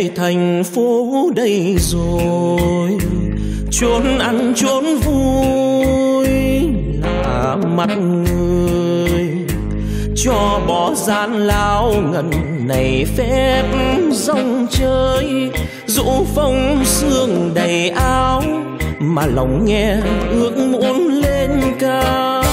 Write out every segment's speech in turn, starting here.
về thành phố đây rồi, chốn ăn chốn vui là mặt người, cho bỏ gian lao ngần này phép rong chơi, dỗ phong sương đầy áo mà lòng nghe ước muốn lên cao.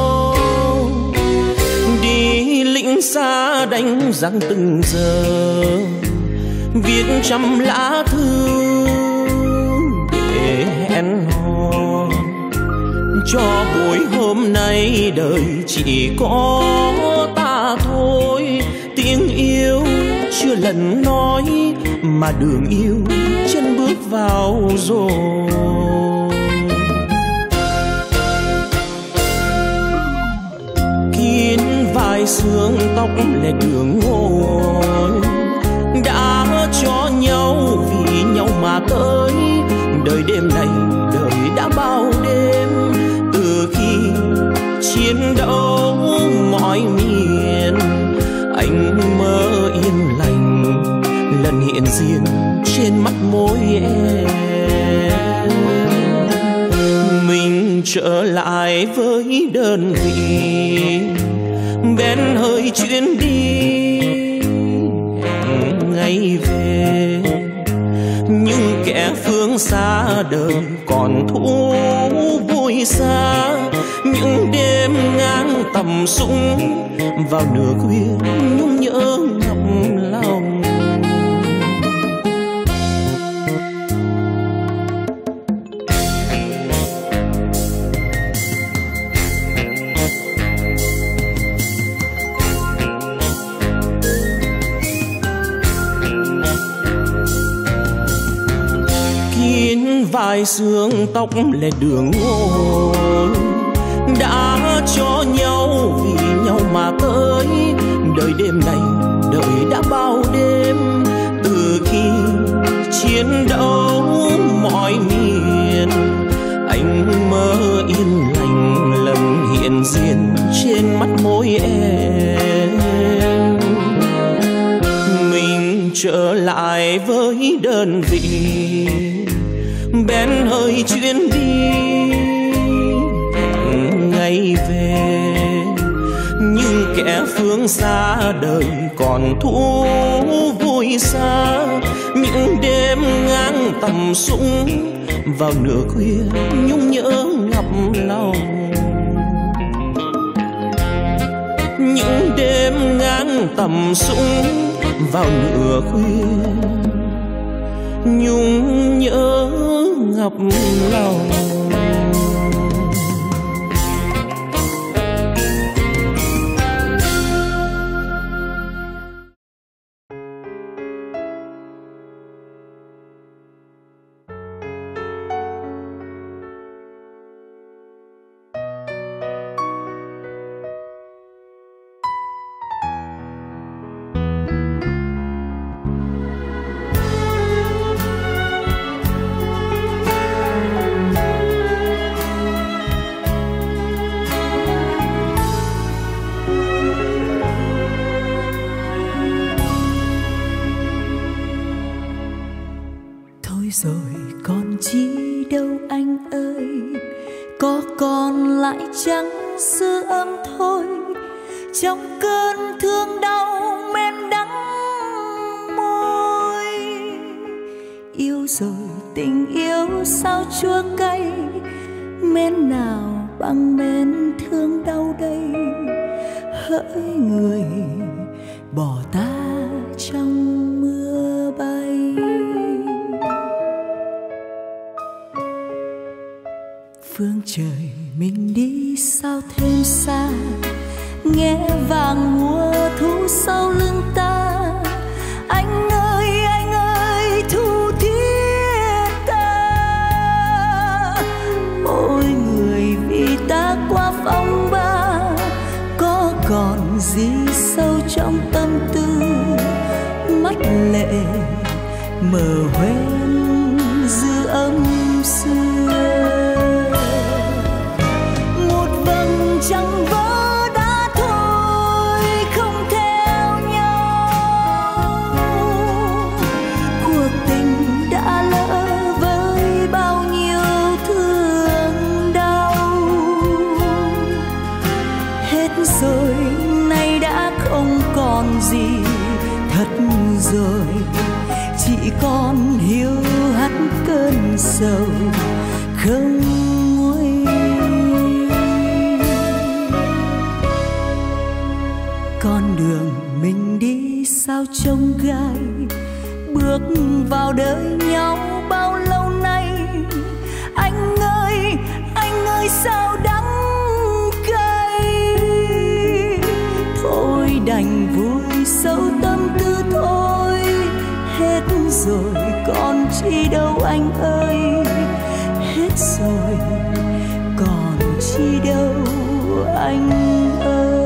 Đi lính xa đánh giặc từng giờ, viết trăm lá thư để hẹn hò, cho buổi hôm nay đời chỉ có ta thôi. Tiếng yêu chưa lần nói mà đường yêu chân bước vào rồi. Kín vai sương tóc lệ đường ngồi, đã cho nhau vì nhau mà tới. Đời đêm này đời đã bao đêm, từ khi chiến đấu mọi miền, anh mơ yên lành lần hiện diện trên mắt môi em. Mình trở lại với đơn vị, bên hơi chuyến đi ngày về. Nhưng kẻ phương xa đời còn thú vui xa, những đêm ngang tầm súng vào nửa khuya nhung nhớ ngập lòng. Vai sương tóc lệ đường ngồi, đã cho nhau vì nhau mà tới. Đời đêm này đời đã bao đêm, từ khi chiến đấu mọi miền, anh mơ yên lành lần hiện diện trên mắt môi em. Mình trở lại với đơn vị, bên hơi chuyến đi ngày về. Nhưng kẻ phương xa đời còn thú vui xa, những đêm ngang tầm súng vào nửa khuya nhung nhớ ngập lòng. Những đêm ngang tầm súng vào nửa khuya nhung nhớ ngập lòng. Chẳng sự ấm thôi, trong cơn thương đau men đắng môi. Yêu rồi tình yêu sao chua cay, men nào bằng men thương đau đây. Hỡi người bỏ ta trong mưa bay. Phương trời mình đi sao thêm xa, nghe vàng mùa thu sau lưng ta. Anh ơi thu thiết ta. Mỗi người vì ta qua phong ba, có còn gì sâu trong tâm tư. Mắt lệ mờ hoen dư âm xưa. Chẳng vỡ đã thôi không theo nhau, sầu không nguôi. Con đường mình đi sao trông gai, bước vào đời nhau bao lâu nay. Anh ơi sao đắng cay. Thôi đành vui sâu tâm tư thôi, hết rồi còn chi đâu anh ơi. Hết rồi còn chi đâu anh ơi.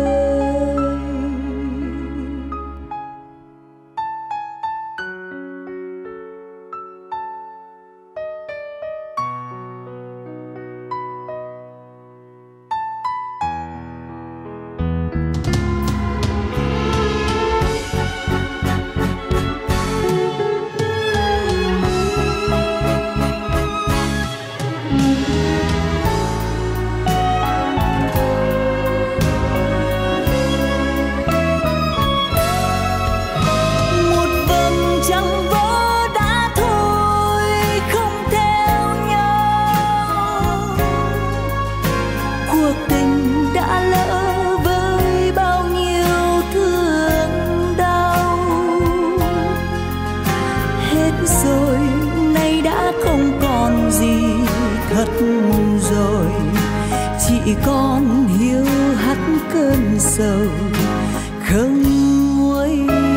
Chỉ còn hiu hắt cơn sầu không nguôi.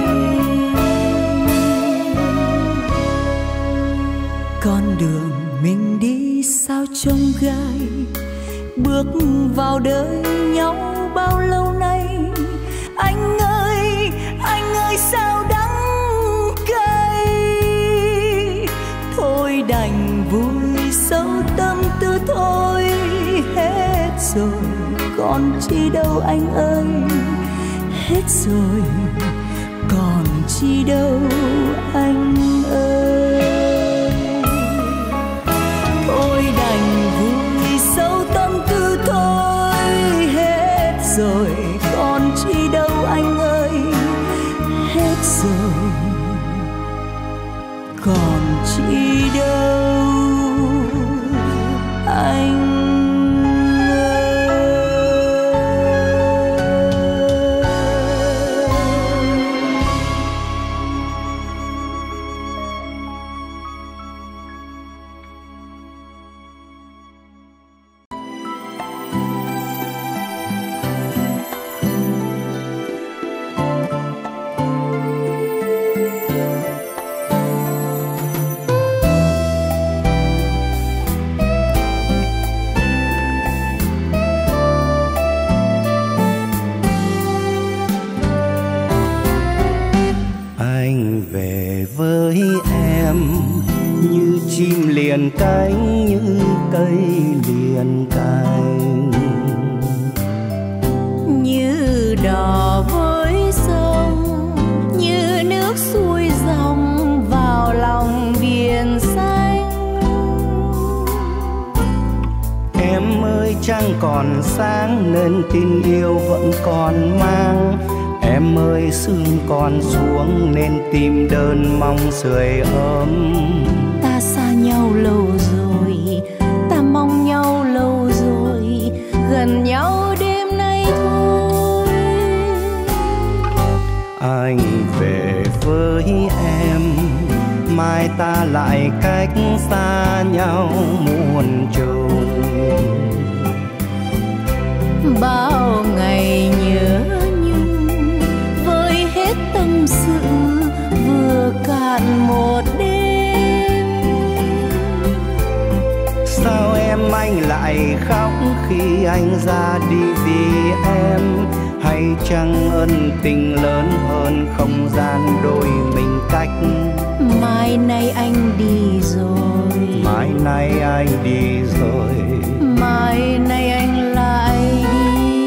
Con đường mình đi sao trông gai, bước vào đời nhau bao lâu nay. Anh ơi sao đắng cay. Thôi đành vui sâu tâm tư thôi, hết rồi còn chi đâu anh ơi. Hết rồi còn chi đâu anh ơi. Thôi đành vui sâu tâm tư thôi, hết rồi còn chi đâu anh ơi. Hết rồi còn chi đâu anh. Chim liền cánh như cây liền cánh, như đò với sông, như nước xuôi dòng vào lòng biển xanh. Em ơi trăng còn sáng nên tin yêu vẫn còn mang. Em ơi sương còn xuống nên tim đơn mong sưởi ấm. Ta xa nhau lâu rồi, ta mong nhau lâu rồi, gần nhau đêm nay thôi. Anh về với em, mai ta lại cách xa nhau muôn trùng. Bao ngày nhớ nhung với hết tâm sự vừa cạn một đêm. Sao em anh lại khóc khi anh ra đi vì em? Hay chăng ân tình lớn hơn không gian đôi mình cách? Mai nay anh đi rồi, mai nay anh đi rồi, mai nay anh lại đi.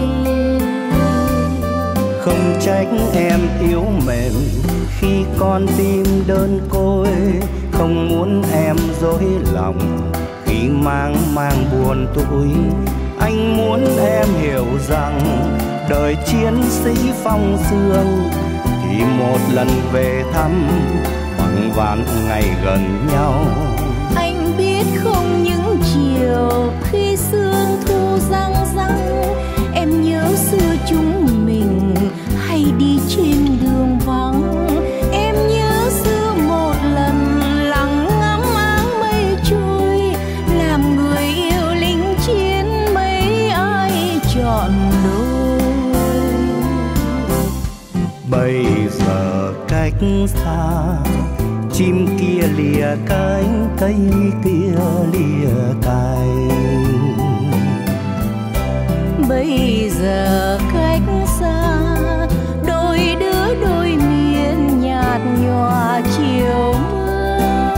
Không trách em yếu mềm khi con tim đơn côi, không muốn em dối lòng khi mang buồn tủi. Anh muốn em hiểu rằng đời chiến sĩ phong sương thì một lần về thăm bằng vạn ngày gần nhau. chim kia lìa cánh, cây kia lìa cành. Bây giờ cách xa, đôi đứa đôi miền nhạt nhòa chiều mưa.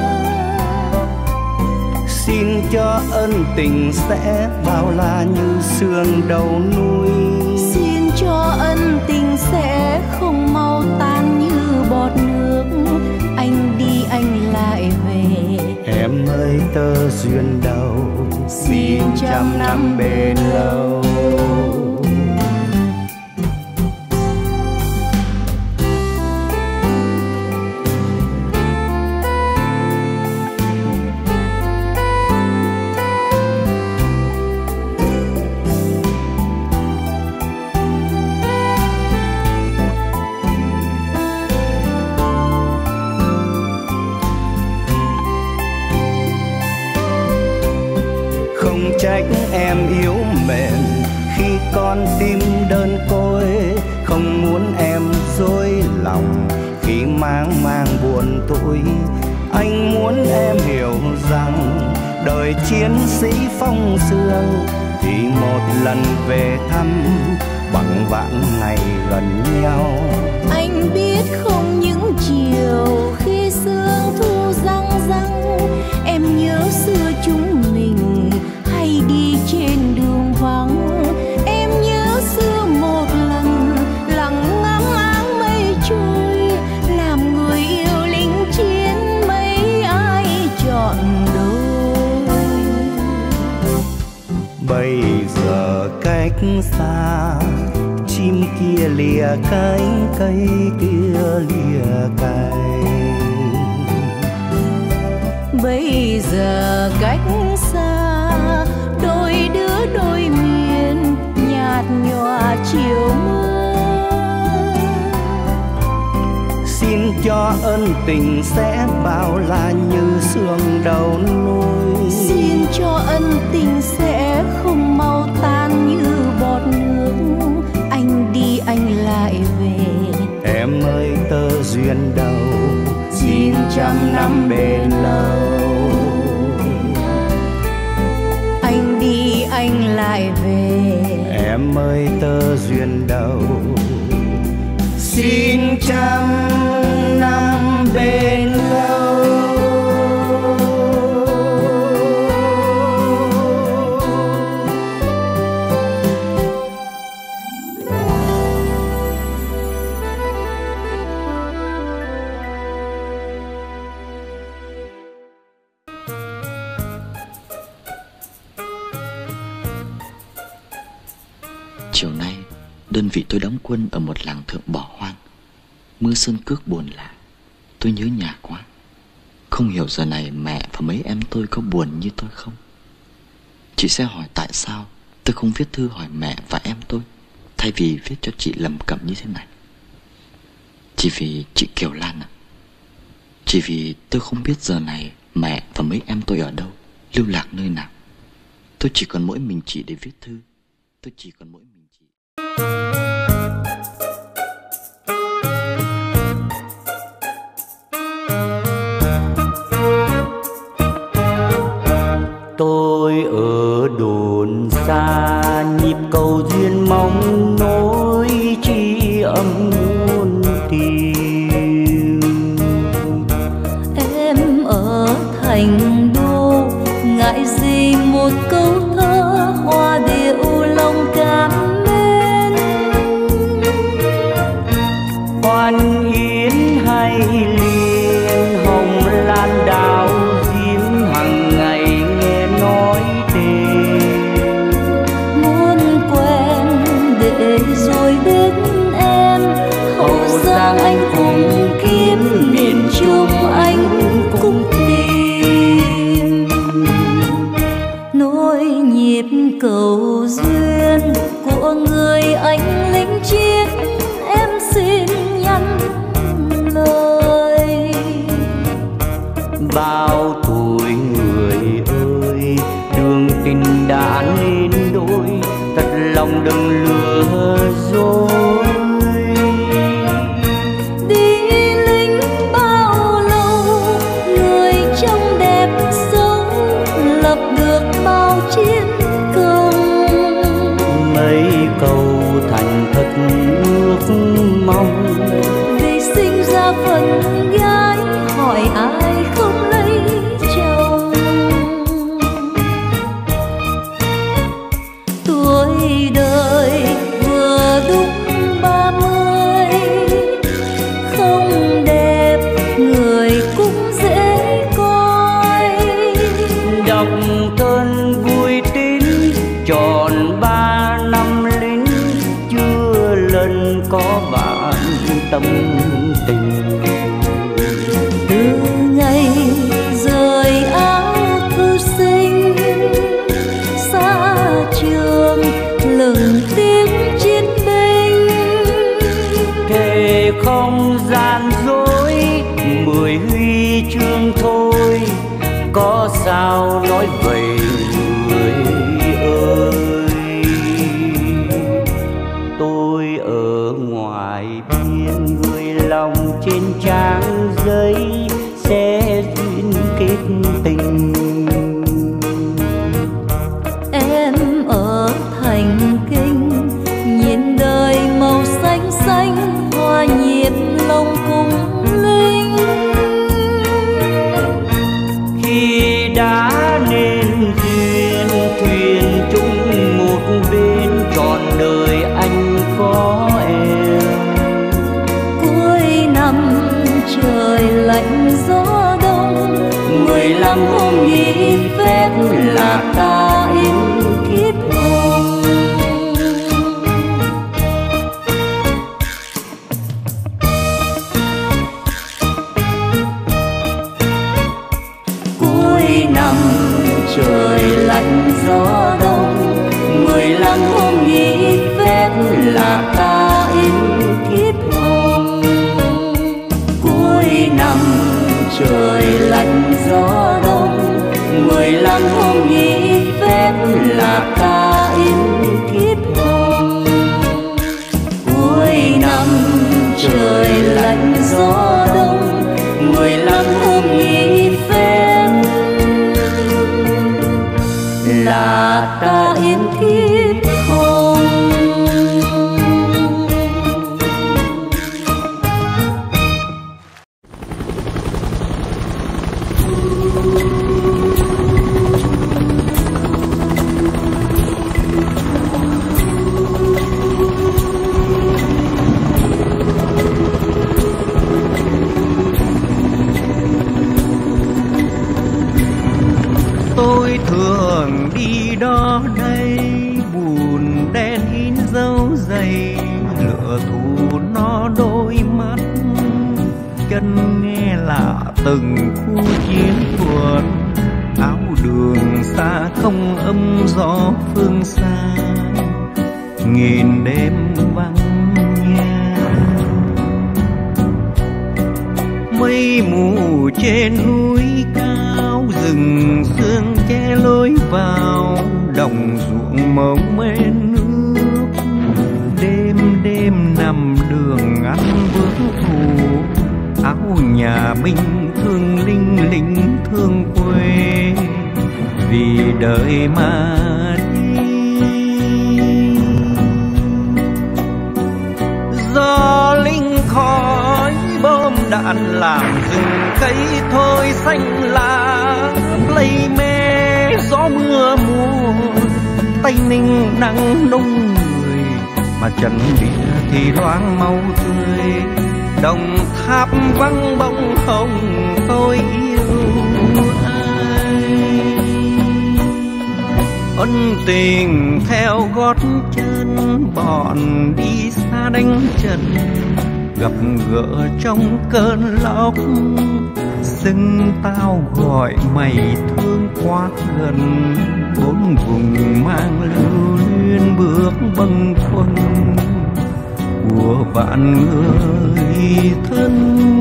Xin cho ân tình sẽ bao la như sương đầu núi. Xin cho ân tình sẽ không mau tan như bọt nước. Anh đi anh lại về, em ơi tơ duyên đầu, xin trăm năm bền lâu. Trách em yếu mềm khi con tim đơn côi, không muốn em dối lòng khi mang buồn tủi. Anh muốn em hiểu rằng đời chiến sĩ phong sương thì một lần về thăm bằng vạn ngày gần nhau. Anh biết không những chiều khi sương thu răng răng, em nhớ xưa chúng mình hay đi trên đường vắng. Em nhớ xưa một lần lặng ngắm áng mây trôi, làm người yêu lính chiến mấy ai chọn đôi. Bây giờ cách xa, chim kia lìa cánh, cây kia lìa cành. Bây giờ cách xa, đôi đứa đôi miền nhạt nhòa chiều mưa. Xin cho ân tình sẽ bao la như sương đầu núi. Xin cho ân tình sẽ không mau tan như bọt nước. Anh đi anh lại về, em ơi tơ duyên đầu, xin trăm năm bền lâu. Anh đi anh lại về, em ơi tơ duyên đầu, xin trăm năm bền lâu. Chiều nay, đơn vị tôi đóng quân ở một làng thượng bỏ hoang. Mưa sơn cước buồn lạ, tôi nhớ nhà quá. Không hiểu giờ này mẹ và mấy em tôi có buồn như tôi không. Chị sẽ hỏi tại sao tôi không viết thư hỏi mẹ và em tôi, thay vì viết cho chị lầm cẩm như thế này. Chỉ vì chị Kiều Lan ạ. Chỉ vì tôi không biết giờ này mẹ và mấy em tôi ở đâu, lưu lạc nơi nào. Tôi chỉ còn mỗi mình chị để viết thư. Tôi chỉ còn mỗi mình chị. Tôi ở đồn xa, nhịp cầu duyên mong nối chi âm muôn tìm. em ở thành đô, ngại gì một câu thơ hoa điệu lòng cảm mến. Hoan yến hay liền hồng lan đào diễm, hằng ngày nghe nói tên. Muốn quen để rồi đến em, hậu giang anh cùng kiếm, miền Trung anh cùng tìm. Nối nhịp cầu duyên của người anh lính chiến, em xin nhắn lời. gái hỏi ai không lấy chồng. Tuổi đời vừa đúng 30, không đẹp người cũng dễ coi. Đọc cơn vui tín tròn 3 năm lính, chưa lần có bạn tâm tình. Từ ngày rời áo thư sinh, xa trường lừng tiếng chiến binh. Thề không gian dối 10 huy chương thôi, có sao nói vậy người ơi. Tôi ở ngoài biên người lòng trên trang giấy sẽ duyên kết tình. Em ở thành kinh nhìn đời màu xanh xanh, hoa nhiệt lòng cung linh. Khi đã nên duyên thuyền chung một bên, trọn đời anh có em. Cuối năm trời lạnh gió đông, 15 hôm nghỉ phép là ta in kiếp hồng. Cuối năm trời lạnh gió đông, 15 hôm nghỉ phép là ta in kiếp hồng. Cuối năm trời lạnh gió đông, 15 hôm nghỉ phép là ta in kiếp hồng. Cuối năm trời lạnh gió đông, 15 hôm nghỉ phép là ta in kiếp hồng. Tôi thường đi đó đây, buồn đen in dấu giày, lửa thù nó đôi mắt, chân nghe lạ từng khu chiến thuật. Áo đường xa không âm gió phương xa, nghìn đêm vắng nhà. Mây mù trên núi cao, rừng sương che lối vào, đồng ruộng màu men nước. Đêm đêm nằm đường ăn bước thù, áo nhà binh thương linh lính thương quê, vì đời mà đi. Do linh khói bom đạn làm rừng cây thôi xanh lá, lây mê gió mưa mùa, Tây Ninh nắng nung người, mà trần địa thì loáng màu tươi. Đồng Tháp vắng bóng hồng, tôi yêu ai. Ân tình theo gót chân, bọn đi xa đánh trận, gặp gỡ trong cơn lốc. Xưng tao gọi mày thương quá gần, bốn vùng mang lưu luyến bước bâng khuâng của vạn người thân.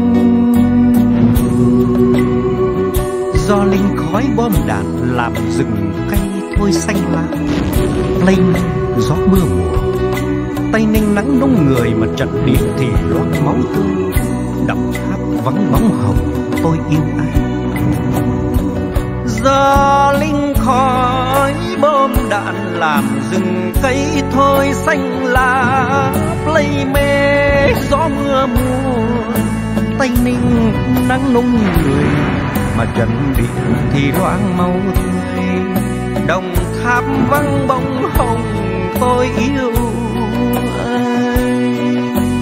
Do linh khói bom đạn làm rừng cây thôi xanh lá, Tây Ninh gió mưa mùa, Tây Ninh nắng nung người, mà trận địa thì loát máu tươi. Đồng Tháp vắng bóng hồng, tôi yêu ai. Do linh khói bom đạn làm rừng cây thôi xanh lá, lây mê gió mưa mùa, Tây Ninh nắng nung người, mà trần biển thì loáng màu tươi. Đồng Tháp vắng bóng hồng tôi yêu ai.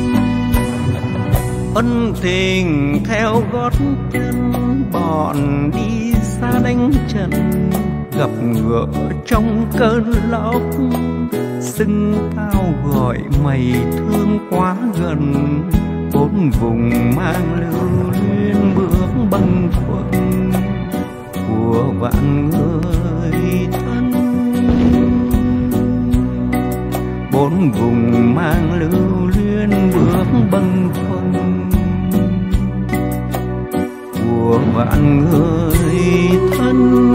Ân tình theo gót chân bọn đi xa đánh trận, gặp gỡ trong cơn lốc. Xưng tao gọi mày thương quá gần, bốn vùng mang lưu luyến bước bâng khuâng của vạn người thân. Bốn vùng mang lưu luyến bước bâng khuâng của vạn người thân.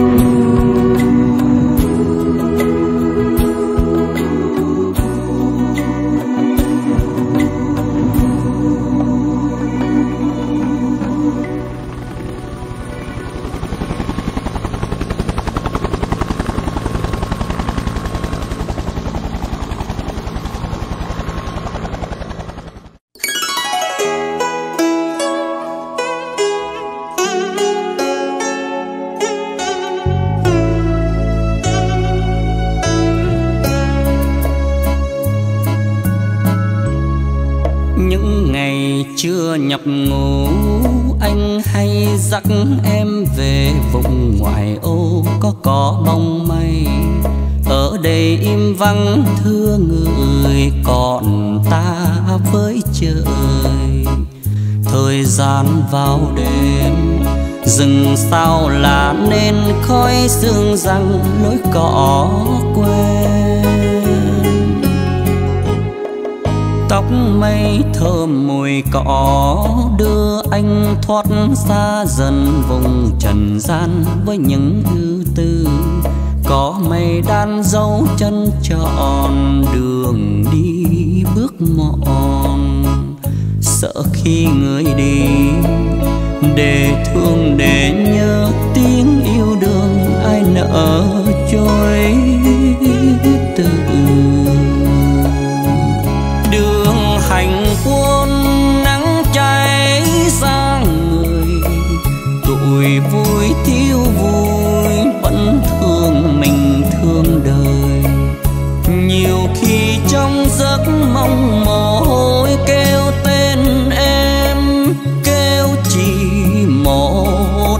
Chưa nhập ngũ anh hay dắt em về vùng ngoại ô có bóng mây. Ở đây im vắng thưa người, còn ta với trời. Thời gian vào đêm rừng sao là nên khói sương răng lối cỏ quen. Tóc mây thơm mùi cỏ đưa anh thoát xa dần vùng trần gian với những ưu tư. Có mây đan dấu chân tròn đường đi bước mòn. Sợ khi người đi để thương để nhớ tiếng yêu đương ai nỡ trôi từ. Đường hành quân nắng cháy sang người, tuổi vui thiếu vui vẫn thương mình thương đời. Nhiều khi trong giấc mong mồ hôi kêu tên em, kêu chỉ một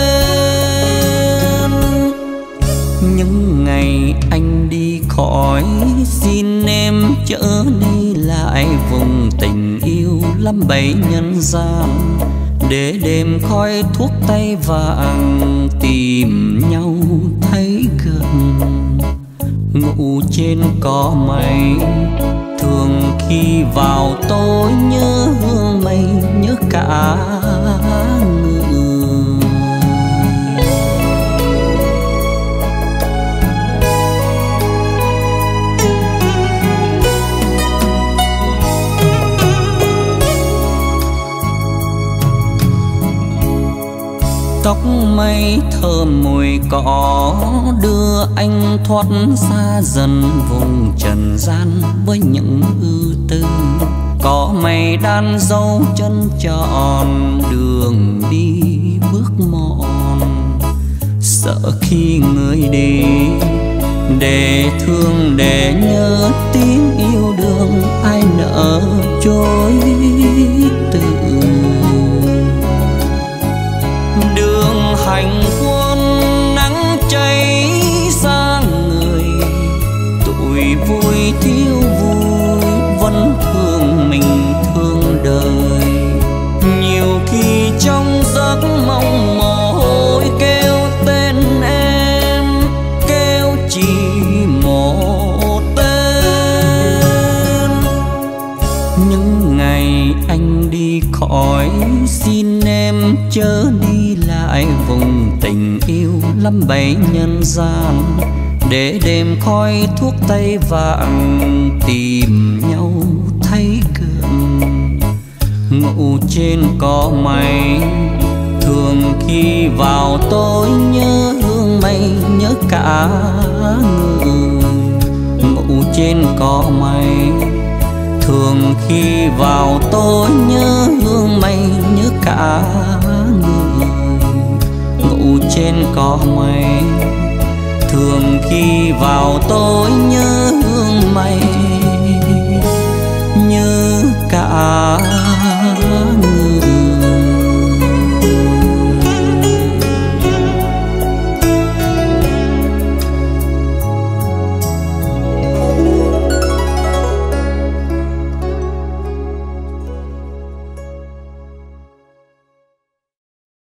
tên. Những ngày anh đi khỏi xin em chở đi lại vùng tình yêu lắm bấy nhân gian. Để đêm khói thuốc tay vàng tìm nhau thấy gần. Ngủ trên cỏ mây thường khi vào tối nhớ hương mây nhớ cả người. Tóc mây thơm mùi cỏ đưa anh thoát xa dần vùng trần gian với những ưu tư. Có mây đan dấu chân tròn đường đi bước mòn. Sợ khi người đi để thương để nhớ tiếng yêu đương ai nỡ trôi từ. Đường hành quân nắng cháy sang người, tuổi vui thiếu vui vẫn thương mình thương đời. Nhiều khi trong giấc mong mồ hôi kêu tên em, kêu chỉ một tên. Những ngày anh đi khỏi xin em chớ đi lại vùng tình yêu lắm bấy nhân gian. Để đêm khói thuốc tay vàng tìm nhau thấy gần. Ngủ trên cỏ mây thường khi vào tối nhớ hương mây nhớ cả người. Ngủ trên cỏ mây Thường khi vào tối nhớ hương mây nhớ cả người ngủ trên cỏ mây. Thường khi vào tối nhớ